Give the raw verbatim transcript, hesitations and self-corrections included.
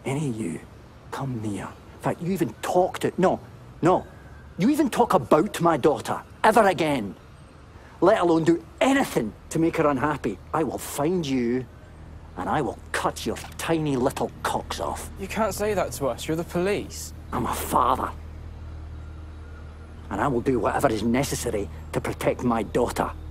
any of you come near, in fact, you even talk to, no, no, you even talk about my daughter ever again, let alone do anything to make her unhappy, I will find you and I will cut your tiny little cocks off. You can't say that to us. You're the police. I'm a father. And I will do whatever is necessary to protect my daughter.